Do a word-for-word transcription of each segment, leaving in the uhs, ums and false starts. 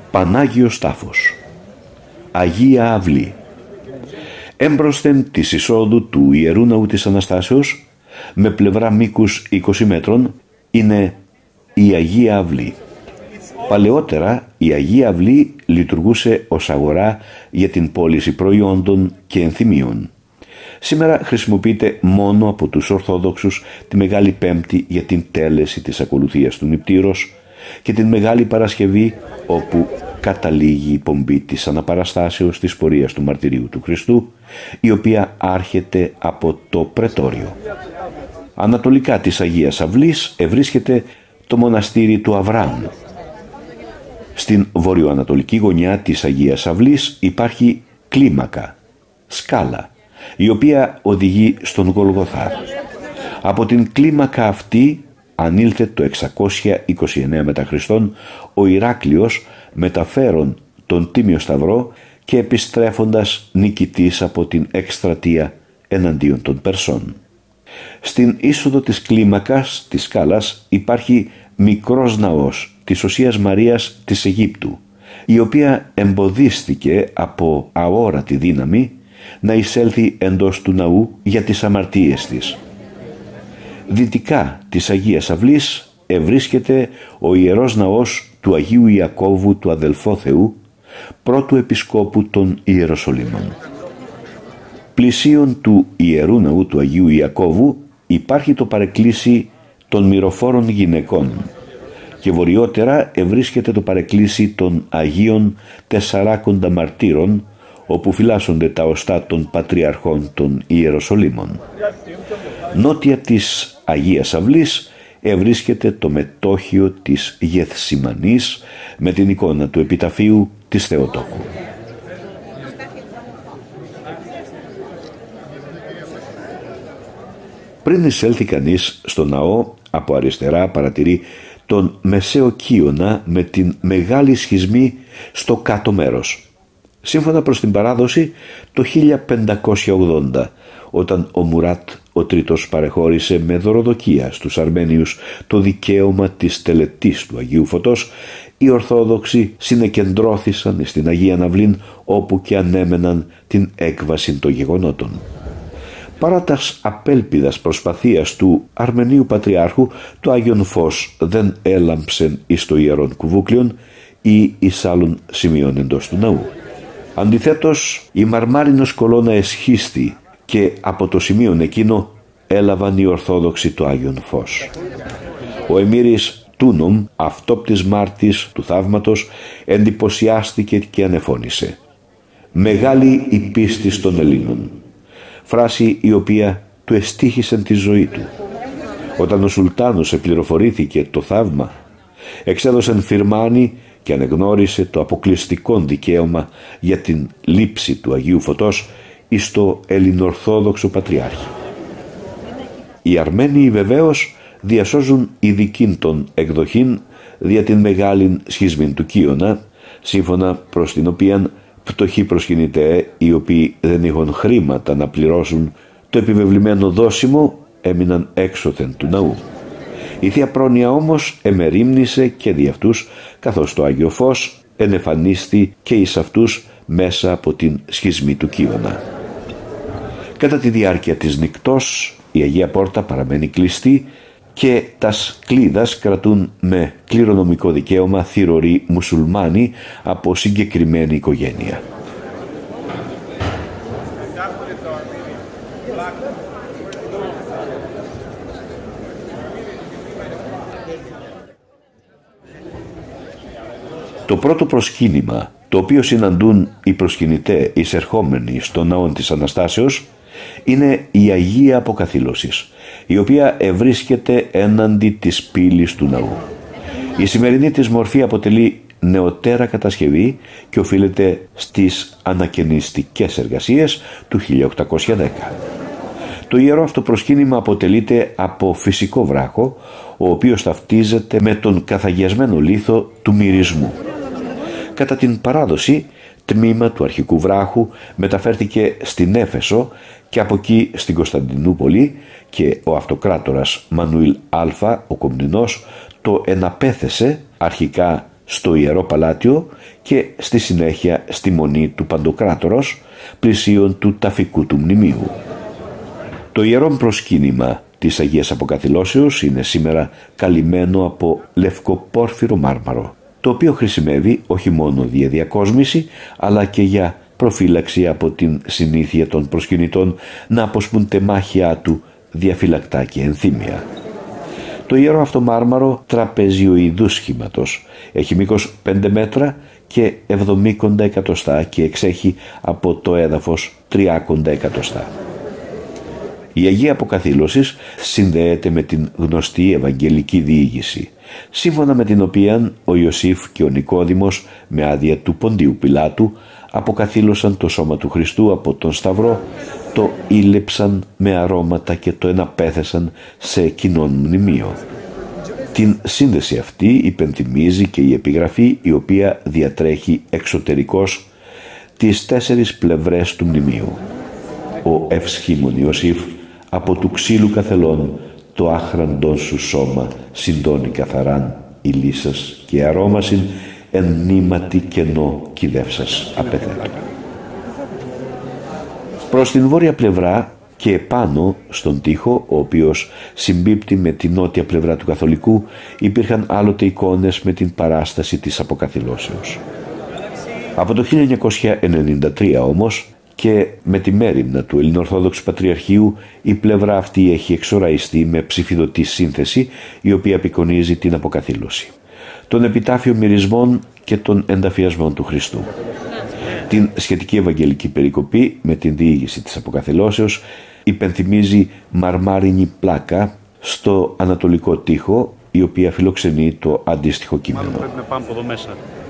Πανάγιος Τάφος, Αγία Αυλή. Έμπροσθεν της εισόδου του Ιερού Ναού της Αναστάσεως, με πλευρά μήκους είκοσι μέτρων, είναι η Αγία Αυλή. Παλαιότερα η Αγία Αυλή λειτουργούσε ως αγορά για την πώληση προϊόντων και ενθυμίων. Σήμερα χρησιμοποιείται μόνο από τους Ορθόδοξους τη Μεγάλη Πέμπτη για την τέλεση της ακολουθίας του νηπτήρος και την Μεγάλη Παρασκευή, όπου καταλήγει η πομπή της Αναπαραστάσεως της πορείας του μαρτυρίου του Χριστού, η οποία άρχεται από το Πρετόριο. Ανατολικά της Αγίας Αυλής ευρίσκεται το μοναστήρι του Αβραάμ. Στην βορειοανατολική γωνιά της Αγίας Αυλής υπάρχει κλίμακα, σκάλα, η οποία οδηγεί στον Γολγοθά. Από την κλίμακα αυτή ανήλθε το εξακόσια είκοσι εννέα μετά Χριστόν ο Ηράκλειος, μεταφέρον τον Τίμιο Σταυρό και επιστρέφοντας νικητής από την εκστρατεία εναντίον των Περσών. Στην είσοδο της κλίμακας της σκάλας υπάρχει μικρός ναός της Οσίας Μαρίας της Αιγύπτου, η οποία εμποδίστηκε από αόρατη δύναμη να εισέλθει εντός του ναού για τις αμαρτίες της. Δυτικά της Αγίας Αυλής ευρίσκεται ο Ιερός Ναός του Αγίου Ιακώβου του Αδελφόθεου, πρώτου επισκόπου των Ιεροσολύμων. Πλησίον του Ιερού Ναού του Αγίου Ιακώβου υπάρχει το παρεκκλήσι των Μυροφόρων Γυναικών και βορειότερα ευρίσκεται το παρεκκλήσι των Αγίων Τεσσαράκοντα Μαρτύρων, όπου φυλάσσονται τα οστά των Πατριαρχών των Ιεροσολύμων. Νότια της Αγίας Αυλής ευρίσκεται το μετόχιο της Γεθσιμανής με την εικόνα του επιταφείου της Θεοτόκου. Πριν εισέλθει κανείς στο ναό, από αριστερά παρατηρεί τον μεσαίο κύωνα με την μεγάλη σχισμή στο κάτω μέρος. Σύμφωνα προς την παράδοση, το χίλια πεντακόσια ογδόντα, όταν ο Μουράτ ο Τρίτος παρεχώρησε με δωροδοκία στους Αρμένιους το δικαίωμα της τελετής του Αγίου Φωτός, οι Ορθόδοξοι συνεκεντρώθησαν στην Αγία Αυλήν, όπου και ανέμεναν την έκβαση των γεγονότων. Παρά τας απέλπιδας προσπαθίας του Αρμενίου Πατριάρχου, το Άγιον Φως δεν έλαμψεν εις το ιερόν κουβούκλιον ή εις άλλων σημείων εντός του ναού. Αντιθέτως, η μαρμάρινος κολόνα εσχίστη και από το σημείον εκείνο έλαβαν οι Ορθόδοξοι το Άγιον Φως. Ο εμμύρης Τούνομ, αυτόπτης μάρτης του θαύματος, εντυπωσιάστηκε και ανεφώνησε «Μεγάλη η πίστη των Ελλήνων», φράση η οποία του εστίχησε τη ζωή του. Όταν ο Σουλτάνος επληροφορήθηκε το θαύμα, εξέδωσεν φυρμάνι και ανεγνώρισε το αποκλειστικό δικαίωμα για την λήψη του Αγίου Φωτός εις το Ελληνορθόδοξο Πατριάρχη. Οι Αρμένοι βεβαίως διασώζουν ειδικήν των εκδοχήν δια την μεγάλην σχισμήν του Κύωνα, σύμφωνα προς την οποίαν φτωχοί προσκυνητέ, οι οποίοι δεν είχαν χρήματα να πληρώσουν το επιβεβλημένο δόσιμο, έμειναν έξωθεν του ναού. Η Θεία Πρόνοια όμως εμερίμνησε και δι' αυτούς, καθώς το Άγιο Φως ενεφανίστη και εις αυτούς μέσα από την σχισμή του Κύωνα. Κατά τη διάρκεια της νυκτός η Αγία Πόρτα παραμένει κλειστή και τας κλίδας κρατούν με κληρονομικό δικαίωμα θυρωροί μουσουλμάνοι από συγκεκριμένη οικογένεια. Το πρώτο προσκύνημα, το οποίο συναντούν οι προσκυνητέ εισερχόμενοι στο ναό της Αναστάσεως, είναι η Αγία Αποκαθήλωσης, η οποία ευρίσκεται έναντι της πύλης του ναού. Η σημερινή της μορφή αποτελεί νεωτέρα κατασκευή και οφείλεται στις ανακαινιστικές εργασίες του χίλια οκτακόσια δέκα. Το ιερό αυτό προσκύνημα αποτελείται από φυσικό βράχο, ο οποίος ταυτίζεται με τον καθαγιασμένο λίθο του μυρισμού. Κατά την παράδοση, τμήμα του αρχικού βράχου μεταφέρθηκε στην Έφεσο και από εκεί στην Κωνσταντινούπολη και ο αυτοκράτορας Μανουήλ Α, ο Κομνηνός, το εναπέθεσε αρχικά στο Ιερό Παλάτιο και στη συνέχεια στη Μονή του Παντοκράτορος, πλησίον του ταφικού του μνημείου. Το ιερό προσκύνημα της Αγίας Αποκαθηλώσεως είναι σήμερα καλυμμένο από λευκοπόρφυρο μάρμαρο, το οποίο χρησιμεύει όχι μόνο για διακόσμηση, αλλά και για προφύλαξη από την συνήθεια των προσκυνητών να αποσπούν τεμάχια του διαφυλακτά και ενθύμια. Το ιερό αυτό μάρμαρο τραπεζιοειδούς σχήματος έχει μήκος πέντε μέτρα και εβδομήντα εκατοστά και εξέχει από το έδαφος τριάντα εκατοστά. Η Αγία Αποκαθήλωσης συνδέεται με την γνωστή Ευαγγελική διήγηση, σύμφωνα με την οποία ο Ιωσήφ και ο Νικόδημος με άδεια του Ποντίου Πιλάτου αποκαθήλωσαν το σώμα του Χριστού από τον Σταυρό, το ήλεψαν με αρώματα και το εναπέθεσαν σε κοινόν μνημείο. Την σύνδεση αυτή υπενθυμίζει και η επιγραφή, η οποία διατρέχει εξωτερικώς τις τέσσερις πλευρές του μνημείου. Ο ευσχήμων Ιωσήφ από του ξύλου καθελών το άχραντον σου σώμα συντώνει καθαράν ηλίσας και αρώμασιν εν μνήματι κενό κυδεύσας απεθέτω. Προς την βόρεια πλευρά και επάνω στον τοίχο, ο οποίος συμπίπτει με την νότια πλευρά του καθολικού, υπήρχαν άλλοτε εικόνες με την παράσταση της Αποκαθηλώσεως. Από το χίλια εννιακόσια ενενήντα τρία όμως και με τη μέριμνα του Ελληνοορθόδοξου Πατριαρχείου, η πλευρά αυτή έχει εξοραϊστεί με ψηφιδωτή σύνθεση, η οποία απεικονίζει την Αποκαθήλωση, των επιτάφιων μυρισμών και των ενταφιασμών του Χριστού. Την σχετική Ευαγγελική περικοπή με την διήγηση της Αποκαθηλώσεως υπενθυμίζει μαρμάρινη πλάκα στο ανατολικό τοίχο, η οποία φιλοξενεί το αντίστοιχο κείμενο. Μάλλον πρέπει να πάμε από εδώ μέσα.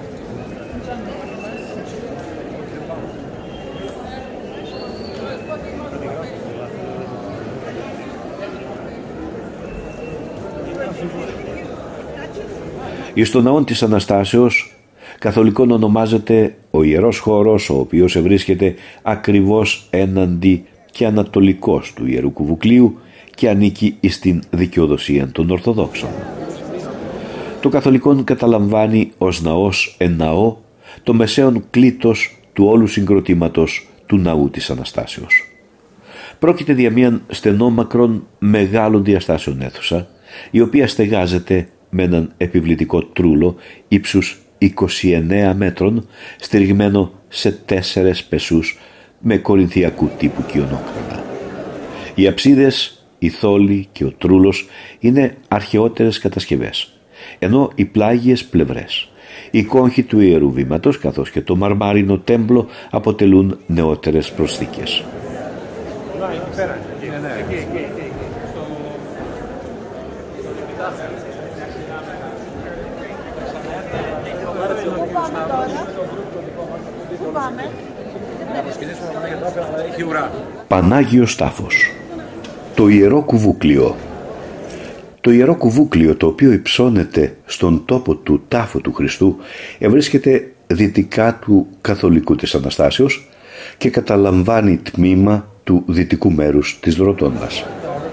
Εις τον ναόν της Αναστάσεως καθολικόν ονομάζεται ο Ιερός Χώρος, ο οποίος ευρίσκεται ακριβώς έναντι και ανατολικός του Ιερού Κουβουκλίου και ανήκει εις την δικαιοδοσία των Ορθοδόξων. Το καθολικόν καταλαμβάνει ως ναός εν ναό το μεσαίον κλήτος του όλου συγκροτήματος του ναού της Αναστάσεως. Πρόκειται για μίαν στενόμακρον μεγάλων διαστάσεων αίθουσα, η οποία στεγάζεται με έναν επιβλητικό τρούλο ύψους είκοσι εννέα μέτρων, στηριγμένο σε τέσσερες πεσούς με κορινθιακού τύπου κοιονόκρανα. Οι αψίδες, η θόλη και ο τρούλος είναι αρχαιότερες κατασκευές, ενώ οι πλάγιες πλευρές, οι κόγχοι του Ιερού Βήματος καθώς και το μαρμάρινο τέμπλο αποτελούν νεότερες προσθήκες. Πανάγιος Τάφος. Το Ιερό Κουβούκλιο. Το Ιερό Κουβούκλιο, το οποίο υψώνεται στον τόπο του τάφου του Χριστού, ευρίσκεται δυτικά του καθολικού της Αναστάσεως και καταλαμβάνει τμήμα του δυτικού μέρους της Ροτόντας.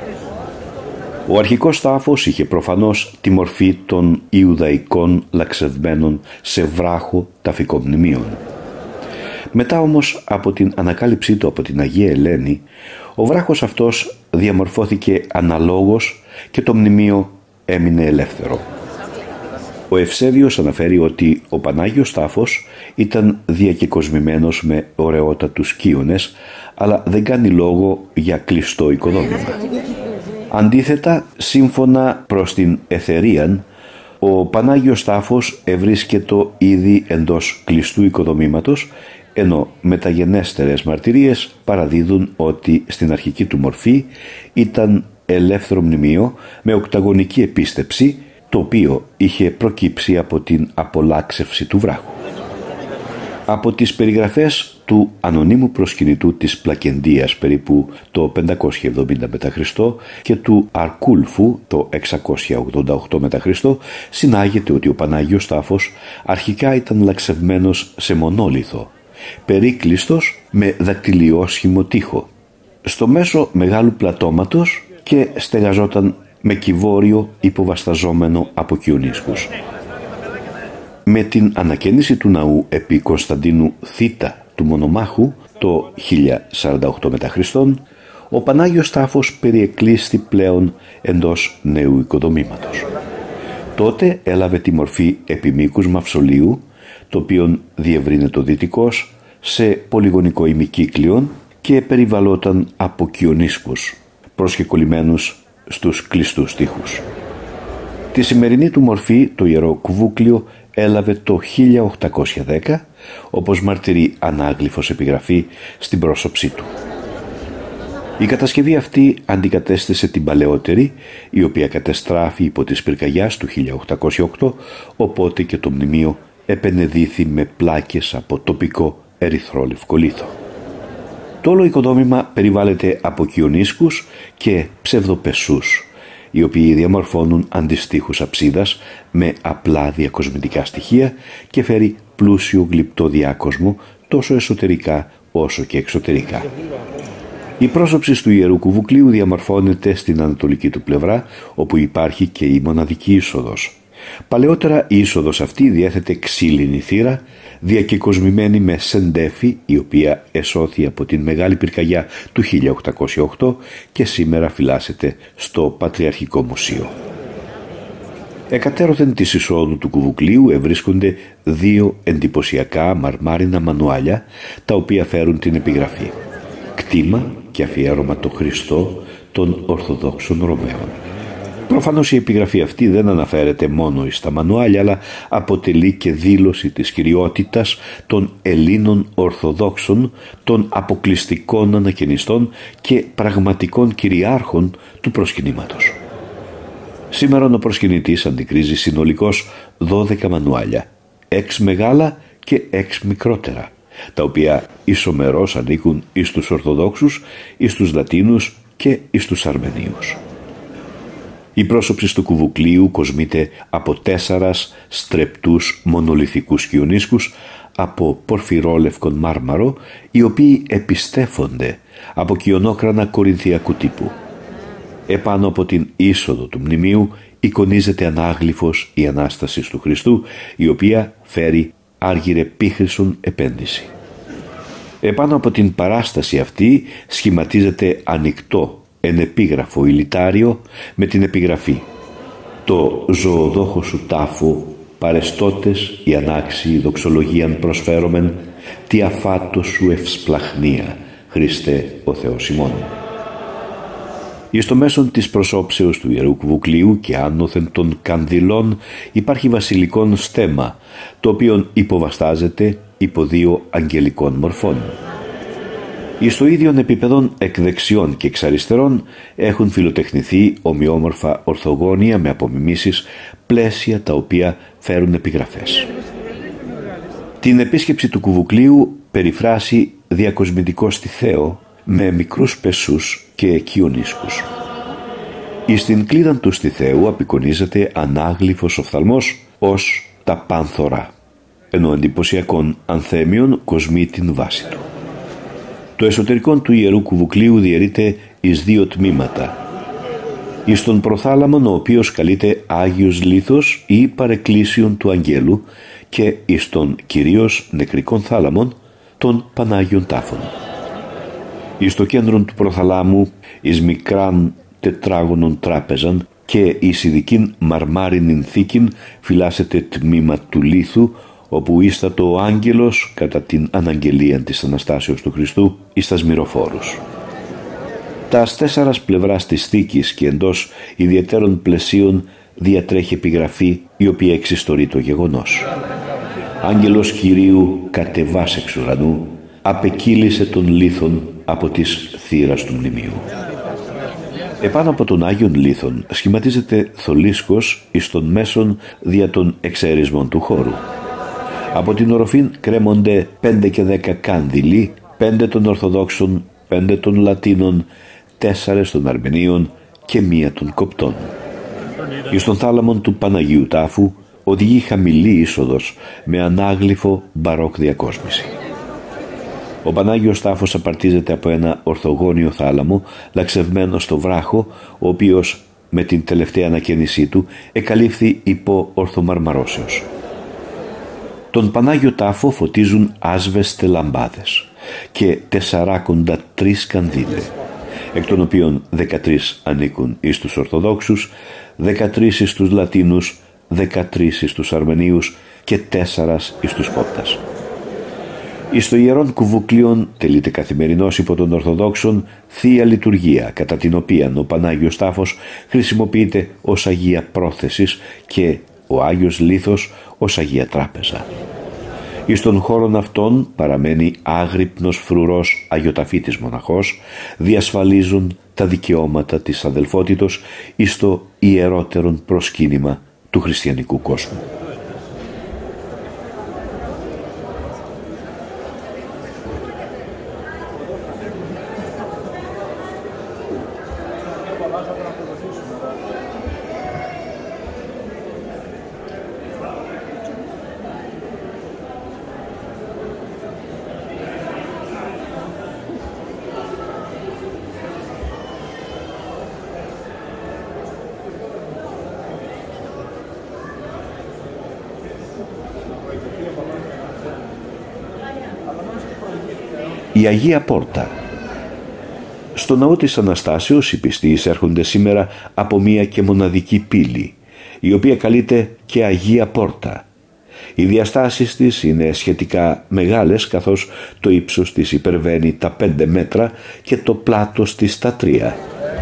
Ο αρχικός τάφος είχε προφανώς τη μορφή των Ιουδαϊκών λαξευμένων σε βράχο ταφικών μνημείων. Μετά όμως από την ανακάλυψή του από την Αγία Ελένη, ο βράχος αυτός διαμορφώθηκε αναλόγως και το μνημείο έμεινε ελεύθερο. Ο Ευσέβιος αναφέρει ότι ο Πανάγιος Τάφος ήταν διακεκοσμημένος με ωραιότατους κύονες, αλλά δεν κάνει λόγο για κλειστό οικοδόμημα. Αντίθετα, σύμφωνα προς την Εθερίαν, ο Πανάγιος Τάφος ευρίσκεται ήδη εντός κλειστού οικοδομήματος, ενώ μεταγενέστερες μαρτυρίες παραδίδουν ότι στην αρχική του μορφή ήταν ελεύθερο μνημείο με οκταγωνική επίστεψη, το οποίο είχε προκύψει από την απολάξευση του βράχου. Από τις περιγραφές του ανωνύμου προσκυνητού της Πλακεντίας περίπου το πεντακόσια εβδομήντα μετά Χριστό και του Αρκούλφου το εξακόσια ογδόντα οκτώ μετά Χριστό συνάγεται ότι ο Πανάγιος Τάφος αρχικά ήταν λαξευμένος σε μονόλιθο, περίκλειστος με δακτυλιόσχημο τοίχο, στο μέσο μεγάλου πλατώματος και στεγαζόταν με κυβόριο υποβασταζόμενο από κοιονίσκους. Με την ανακαίνιση του ναού επί Κωνσταντίνου Θήτα του Μονομάχου το χίλια σαράντα οκτώ μετά Χριστόν, ο Πανάγιος Τάφος περιεκλείστη πλέον εντός νέου οικοδομήματος. Τότε έλαβε τη μορφή επιμήκους μαυσολίου, το οποίο διευρύνεται ο δυτικός σε πολυγωνικό ημικύκλιο και περιβαλλόταν από κοιονίσκους προσκεκολλημένους στους κλειστούς τοίχους. Τη σημερινή του μορφή το Ιερό Κουβούκλιο έλαβε το χίλια οκτακόσια δέκα, όπως μαρτυρεί ανάγλυφος επιγραφή στην πρόσωψή του. Η κατασκευή αυτή αντικατέστησε την παλαιότερη, η οποία κατεστράφη υπό της πυρκαγιάς του χίλια οκτακόσια οκτώ, οπότε και το μνημείο επενεδύθη με πλάκες από τοπικό ερυθρόλευκο λίθο. Το όλο οικοδόμημα περιβάλλεται από κοιονίσκους και ψευδοπεσούς, οι οποίοι διαμορφώνουν αντιστοίχους αψίδας με απλά διακοσμητικά στοιχεία και φέρει πλούσιο γλυπτό διάκοσμο τόσο εσωτερικά όσο και εξωτερικά. Η πρόσωψη του Ιερού Κουβουκλίου διαμορφώνεται στην ανατολική του πλευρά, όπου υπάρχει και η μοναδική είσοδος. Παλαιότερα η είσοδος αυτή διέθετε ξύλινη θύρα, διακεκοσμημένη με σεντέφη, η οποία εσώθη από την μεγάλη πυρκαγιά του χίλια οκτακόσια οκτώ και σήμερα φυλάσσεται στο Πατριαρχικό Μουσείο. Εκατέρωθεν της εισόδου του Κουβουκλίου ευρίσκονται δύο εντυπωσιακά μαρμάρινα μανουάλια, τα οποία φέρουν την επιγραφή «Κτήμα και αφιέρωμα το Χριστό των Ορθοδόξων Ρωμαίων». Προφανώς η επιγραφή αυτή δεν αναφέρεται μόνο στα μανουάλια, αλλά αποτελεί και δήλωση της κυριότητας των Ελλήνων Ορθοδόξων, των αποκλειστικών ανακαινιστών και πραγματικών κυριάρχων του προσκυνήματος. Σήμερα ο προσκυνητής αντικρίζει συνολικώς δώδεκα μανουάλια, έξι μεγάλα και έξι μικρότερα, τα οποία ισομερώς ανήκουν εις τους Ορθοδόξους, εις τους Λατίνους και εις τους Αρμενίους. Η πρόσωψη του Κουβουκλίου κοσμείται από τέσσαρας στρεπτούς μονολιθικούς κοιονίσκους από πορφυρόλευκον μάρμαρο, οι οποίοι επιστέφονται από κοιονόκρανα κορινθιακού τύπου. Επάνω από την είσοδο του μνημείου εικονίζεται ανάγλυφος η Ανάσταση του Χριστού, η οποία φέρει άργυρε πίχρυσον επένδυση. Επάνω από την παράσταση αυτή σχηματίζεται ανοιχτό ενεπίγραφο ηλιτάριο με την επιγραφή «Το ζωοδόχο σου τάφο, παρεστώτες η ανάξιη δοξολογίαν προσφέρομεν, τι αφάτο σου ευσπλαχνία, Χριστέ ο Θεός ημών». Εις το μέσον της προσώψεως του Ιερού Κουβουκλίου και άνωθεν των κανδυλών υπάρχει βασιλικόν στέμμα, το οποίο υποβαστάζεται υπό δύο αγγελικών μορφών. Εις το ίδιον επίπεδον εκ δεξιών και εξ αριστερών έχουν φιλοτεχνηθεί ομοιόμορφα ορθογώνια με απομιμήσεις πλαίσια, τα οποία φέρουν επιγραφές. Την επίσκεψη του Κουβουκλίου περιφράσει διακοσμητικό στιθαίο με μικρούς πεσούς και κοιονίσκους. Εις την κλίδα του στιθαίου απεικονίζεται ανάγλυφος οφθαλμός ως τα πάνθωρα, ενώ εντυπωσιακών ανθέμιων κοσμεί την βάση του. Το εσωτερικό του Ιερού Κουβουκλίου διαιρείται εις δύο τμήματα. Εις τον προθάλαμον, ο οποίος καλείται Άγιος Λίθος ή παρεκκλήσιον του Αγγέλου, και εις τον κυρίως νεκρικών θάλαμον, των Πανάγιων Τάφων. Εις το κέντρο του προθαλάμου, εις μικράν τετράγωνον τράπεζαν και εις ειδικήν μαρμάρινην θήκην φυλάσσεται τμήμα του λίθου, όπου ίστατο ο άγγελος κατά την αναγγελία της Αναστάσεως του Χριστού εις τας μυροφόρους. Τας τέσσερας πλευράς της θήκης και εντός ιδιαιτέρων πλαισίων διατρέχει επιγραφή, η οποία εξιστορεί το γεγονός. Άγγελος Κυρίου κατεβάς εξ ουρανού, απεκύλησε τον λίθον από της θύρας του μνημείου. Επάνω από τον Άγιον Λίθον σχηματίζεται θολίσκος εις των μέσων δια των εξαιρισμών του χώρου. Από την οροφήν κρέμονται πέντε και δέκα κάνδυλοι, πέντε των Ορθοδόξων, πέντε των Λατίνων, τέσσερες των Αρμενίων και μία των Κοπτών. Εις τον θάλαμον του Παναγίου Τάφου οδηγεί χαμηλή είσοδος με ανάγλυφο μπαρόκ διακόσμηση. Ο Πανάγιος Τάφος απαρτίζεται από ένα ορθογώνιο θάλαμο λαξευμένο στο βράχο, ο οποίος με την τελευταία ανακαίνισή του εκαλύφθη υπό ορθομαρμαρώσεως. Τον Πανάγιο Τάφο φωτίζουν άσβεστε λαμπάδες και τεσσαράκοντα τρεις κανδύλε, εκ των οποίων δεκατρείς ανήκουν εις τους Ορθοδόξους, δεκατρείς εις τους Λατίνους, δεκατρείς εις τους Αρμενίους και τέσσαρας εις τους Κόπτας. Εις το Ιερόν Κουβουκλίον τελείται καθημερινώς υπό των Ορθοδόξων Θεία Λειτουργία, κατά την οποία ο Πανάγιος Τάφος χρησιμοποιείται ως Αγία Πρόθεσης και ο Άγιος Λίθος ως Αγία Τράπεζα. Εις των χώρων αυτών παραμένει άγρυπνος φρουρός αγιοταφήτης μοναχός, διασφαλίζουν τα δικαιώματα της αδελφότητος εις το ιερότερον προσκύνημα του χριστιανικού κόσμου. Η Αγία Πόρτα. Στο ναό της Αναστάσεως οι πιστοί εισέρχονται σήμερα από μία και μοναδική πύλη, η οποία καλείται και Αγία Πόρτα. Οι διαστάσεις της είναι σχετικά μεγάλες, καθώς το ύψος της υπερβαίνει τα πέντε μέτρα και το πλάτος της τα τρία.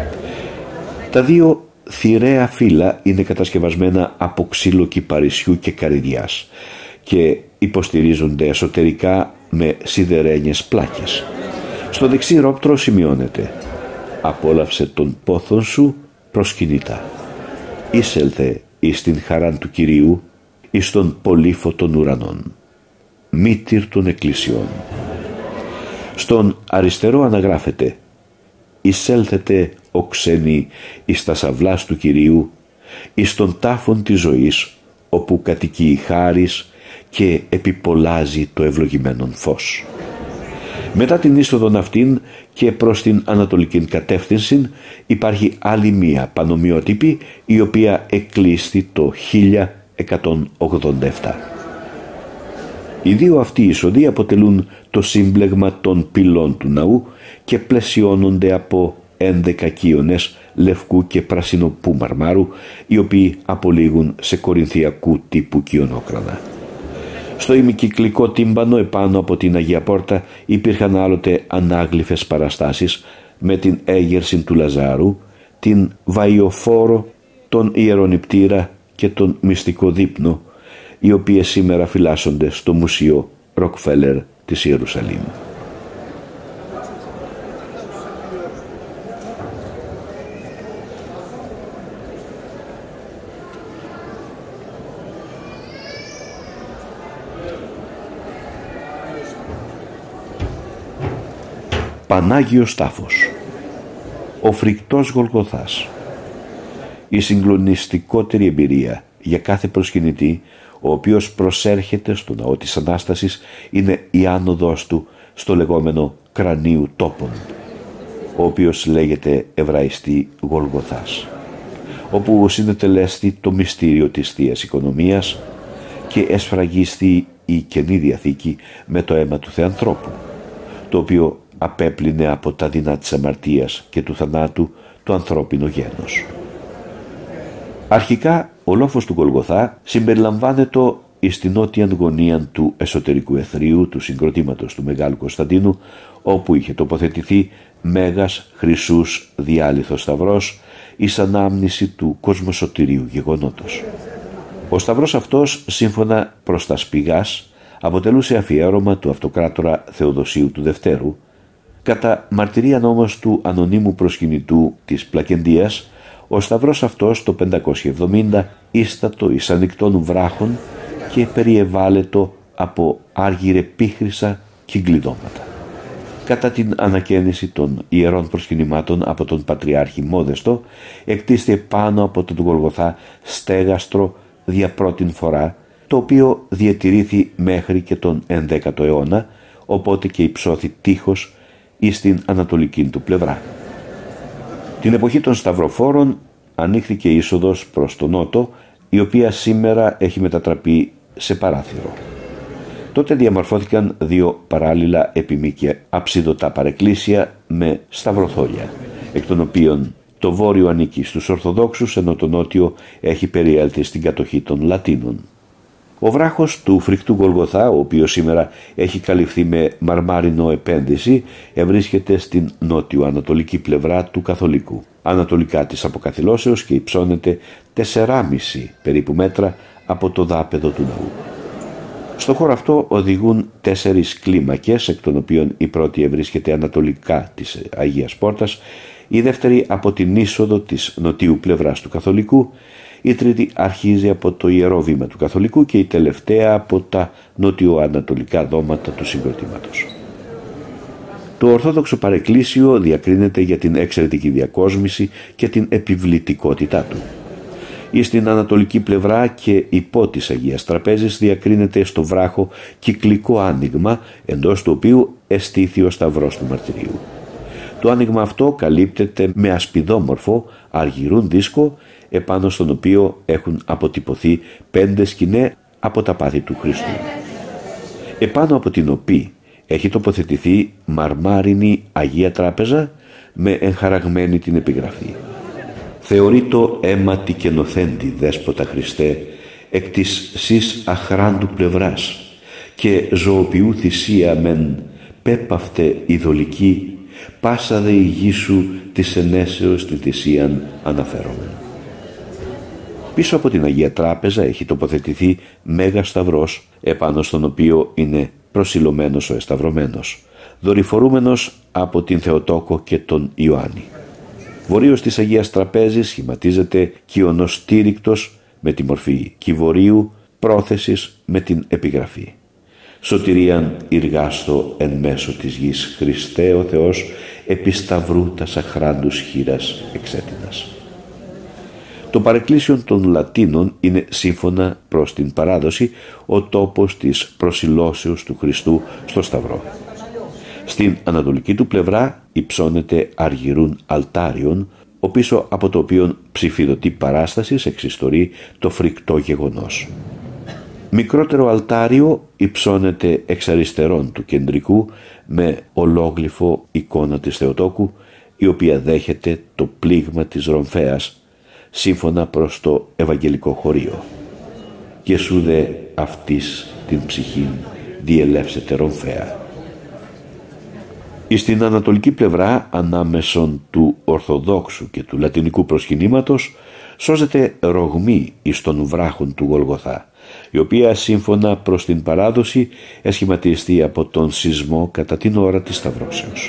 Τα δύο θηρέα φύλλα είναι κατασκευασμένα από ξύλο κυπαρισιού και καρυδιάς και υποστηρίζονται εσωτερικά με σιδερένιες πλάκες. Στο δεξί ρόπτρο σημειώνεται «Απόλαυσε τον πόθον σου προσκυνητά. Είσελθε εις την χαράν του Κυρίου, εις τον πολύφω των ουρανών. Μήτηρ των εκκλησιών». Στον αριστερό αναγράφεται «Εισέλθετε ο ξένοι εις τα σαυλάς του Κυρίου, εις τον τάφον της ζωής, όπου κατοικεί η χάρις και επιπολάζει το ευλογημένον φως». Μετά την είσοδον αυτήν και προς την ανατολική κατεύθυνση υπάρχει άλλη μία πανομοιότυπη, η οποία εκλείστη το χίλια εκατόν ογδόντα επτά. Οι δύο αυτοί είσοδοι αποτελούν το σύμπλεγμα των πυλών του ναού και πλαισιώνονται από έντεκα κύονες λευκού και πρασινοπού μαρμάρου, οι οποίοι απολύγουν σε κορινθιακού τύπου κυονόκρανα. Στο ημικυκλικό τύμπανο επάνω από την Αγία Πόρτα υπήρχαν άλλοτε ανάγλυφες παραστάσεις με την έγερση του Λαζάρου, την Βαϊοφόρο, τον Ιερονυπτήρα και τον Μυστικό Δείπνο, οι οποίες σήμερα φυλάσσονται στο Μουσείο Ροκφέλερ της Ιερουσαλήμ. Πανάγιος Τάφος, ο φρικτός Γολγοθάς. Η συγκλονιστικότερη εμπειρία για κάθε προσκυνητή, ο οποίος προσέρχεται στο ναό της Ανάστασης, είναι η άνοδος του στο λεγόμενο κρανίου τόπον, ο οποίος λέγεται εβραϊστή Γολγοθάς, όπου συνετελέστη το μυστήριο της Θείας Οικονομίας και εσφραγίστη η Καινή Διαθήκη με το αίμα του Θεανθρώπου, το οποίο απέπλυνε από τα δεινά της αμαρτίας και του θανάτου το ανθρώπινο γένος. Αρχικά ο λόφος του Γολγοθά συμπεριλαμβάνεται εις την νότια γωνία του εσωτερικού εθρίου του συγκροτήματος του Μεγάλου Κωνσταντίνου, όπου είχε τοποθετηθεί μέγας χρυσούς διάλυθος σταυρός εις ανάμνηση του κοσμοσωτηρίου γεγονότος. Ο σταυρός αυτός, σύμφωνα προς τα Σπηγάς, αποτελούσε αφιέρωμα του αυτοκράτορα Θεοδοσίου του Δευτέρου. Κατά μαρτυρίαν όμως του ανωνύμου προσκυνητού της Πλακεντίας, ο σταυρός αυτός το πεντακόσια εβδομήντα ίστατο εις ανοιχτών βράχων και περιεβάλλετο από άργυρε πίχρυσα και γκλιδώματα. Κατά την ανακαίνιση των ιερών προσκυνημάτων από τον Πατριάρχη Μόδεστο, εκτίστη πάνω από τον Γολγοθά στέγαστρο δια πρώτην φορά, το οποίο διατηρήθη μέχρι και τον ενδέκατο αιώνα, οπότε και υψώθη τείχος εις την ανατολική του πλευρά. Την εποχή των Σταυροφόρων ανοίχθηκε είσοδος προς τον νότο, η οποία σήμερα έχει μετατραπεί σε παράθυρο. Τότε διαμορφώθηκαν δύο παράλληλα επιμήκεια αψιδωτά παρεκκλήσια με σταυροθόλια, εκ των οποίων το βόρειο ανήκει στους Ορθοδόξους, ενώ το νότιο έχει περιέλθει στην κατοχή των Λατίνων. Ο βράχος του φρικτού Γολγοθά, ο οποίος σήμερα έχει καλυφθεί με μαρμάρινο επένδυση, ευρίσκεται στην νότιο-ανατολική πλευρά του Καθολικού, ανατολικά της Αποκαθηλώσεως, και υψώνεται τεσσεράμισι περίπου μέτρα από το δάπεδο του ναού. Στο χώρο αυτό οδηγούν τέσσερις κλίμακες, εκ των οποίων η πρώτη ευρίσκεται ανατολικά της Αγίας Πόρτας, η δεύτερη από την είσοδο της νοτιού πλευράς του Καθολικού, η τρίτη αρχίζει από το Ιερό Βήμα του Καθολικού και η τελευταία από τα νοτιοανατολικά δώματα του συγκροτήματος. Το Ορθόδοξο παρεκκλήσιο διακρίνεται για την εξαιρετική διακόσμηση και την επιβλητικότητά του. Στην ανατολική πλευρά και υπό της Αγίας Τραπέζης διακρίνεται στο βράχο κυκλικό άνοιγμα, εντός του οποίου εστήθη ο Σταυρός του Μαρτυρίου. Το άνοιγμα αυτό καλύπτεται με ασπιδόμορφο αργυρούν δίσκο, επάνω στον οποίο έχουν αποτυπωθεί πέντε σκηνές από τα πάθη του Χριστού, επάνω από την οποία έχει τοποθετηθεί μαρμάρινη Αγία Τράπεζα με εγχαραγμένη την επιγραφή: «Θεωρεί το αίμα τη καινοθέντη Δέσποτα Χριστέ εκ της σεις αχράντου πλευράς και ζωοποιού θυσία μεν πέπαυτε ειδωλική, πάσα δε η γη σου της ενέσεως τη θυσίαν αναφερόμενο». Πίσω από την Αγία Τράπεζα έχει τοποθετηθεί Μέγας Σταυρός, επάνω στον οποίο είναι προσιλωμένος ο εσταυρωμένος, δορυφορούμενος από την Θεοτόκο και τον Ιωάννη. Βορείως της Αγίας Τραπέζης σχηματίζεται κοιονοστήρικτος με τη μορφή κιβωρίου, πρόθεσης με την επιγραφή: «Σωτηρίαν ηργάστο εν μέσω της γης Χριστέ ο Θεός, επί σταυρού τας αχράντους χείρας εξέτεινας». Το παρεκκλήσιον των Λατίνων είναι, σύμφωνα προς την παράδοση, ο τόπος της προσιλώσεως του Χριστού στο Σταυρό. Στην ανατολική του πλευρά υψώνεται αργυρούν αλτάριον, ο πίσω από το οποίο ψηφιδωτή παράστασης εξιστορεί το φρικτό γεγονός. Μικρότερο αλτάριο υψώνεται εξ αριστερών του κεντρικού με ολόγλυφο εικόνα της Θεοτόκου, η οποία δέχεται το πλήγμα της Ρομφέας, σύμφωνα προς το Ευαγγελικό χωρίο: «Και σου δε αυτής την ψυχήν διελεύσετε Ρομφέα». Στην ανατολική πλευρά, ανάμεσον του Ορθοδόξου και του Λατινικού προσκυνήματος, σώζεται ρογμή εις των βράχων του Γολγοθά, η οποία σύμφωνα προς την παράδοση εσχηματιστεί από τον σεισμό κατά την ώρα της Σταυρώσεως.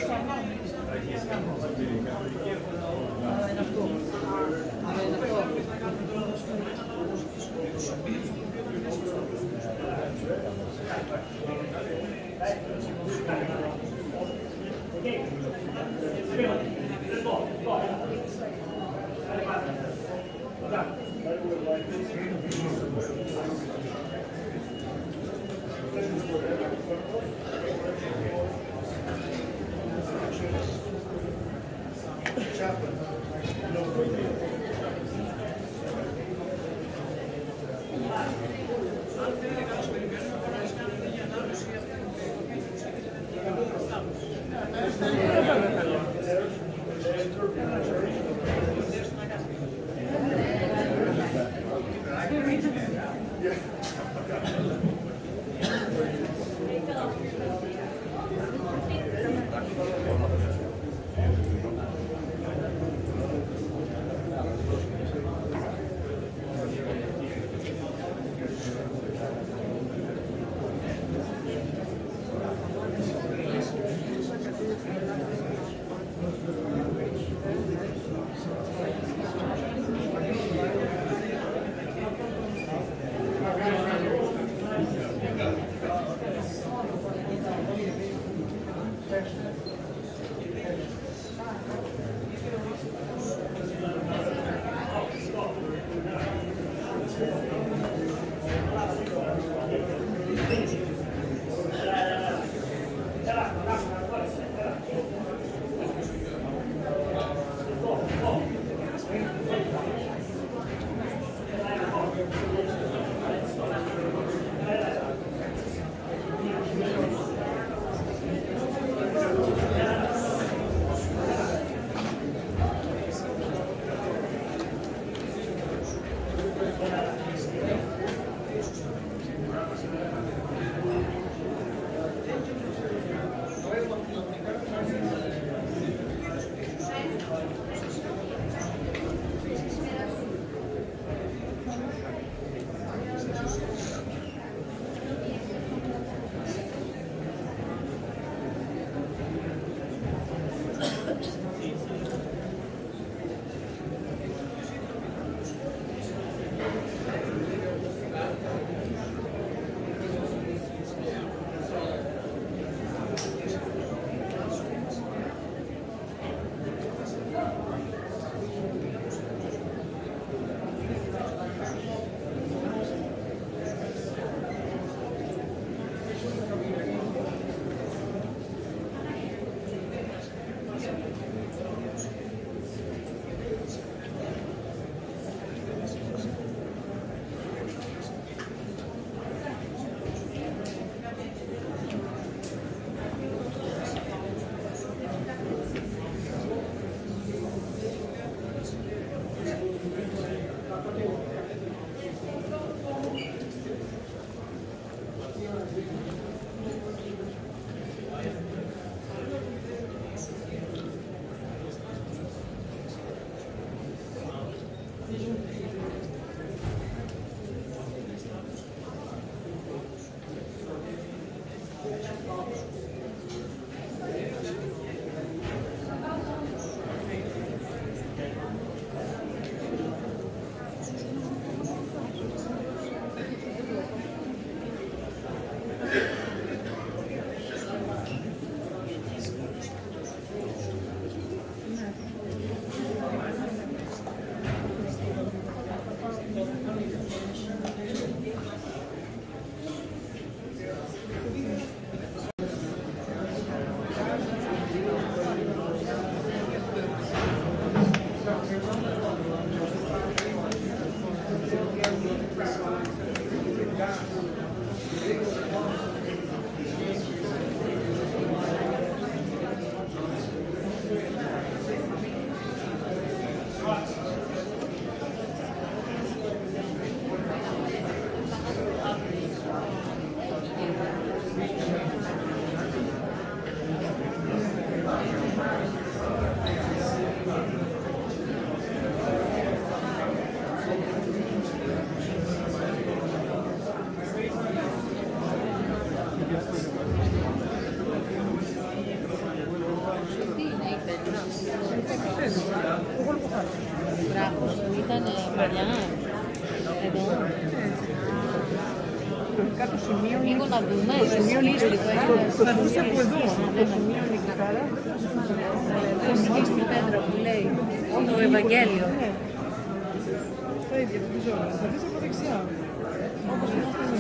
ήταν παλιά, εδώ. Κάτω σημείο, λίγο να δούμε, το σημείο λίστικο, θα δούσε από εδώ, το σημείο λίστικάρα. Εκεί στην πέτρα που λέει το Ευαγγέλιο. Τα ίδια, τη ζώνη. Θα δεις από δεξιά. Όπως είμαστε εμείς.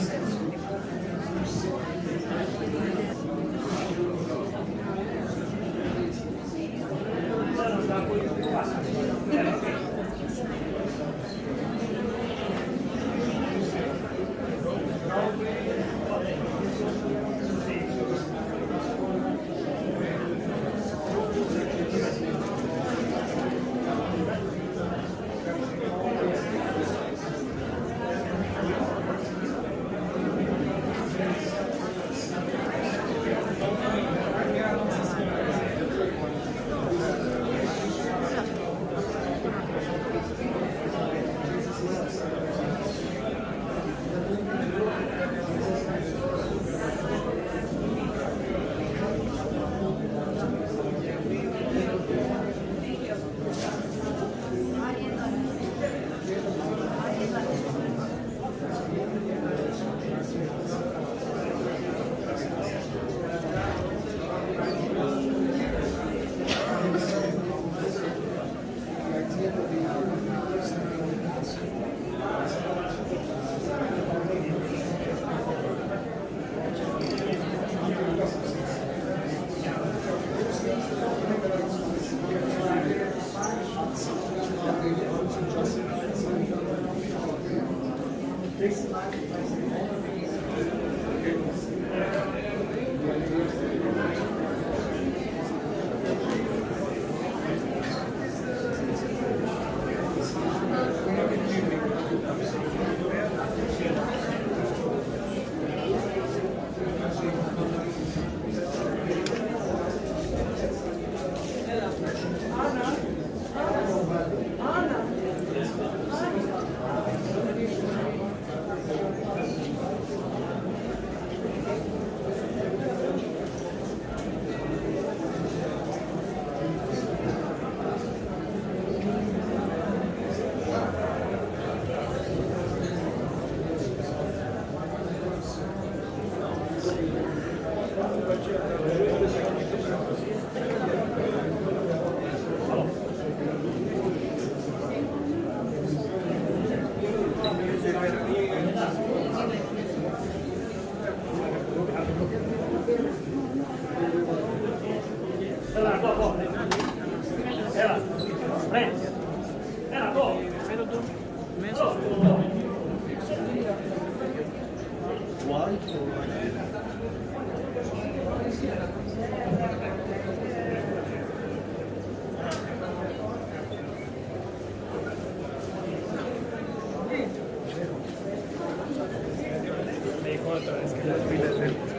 Otra vez que las filas del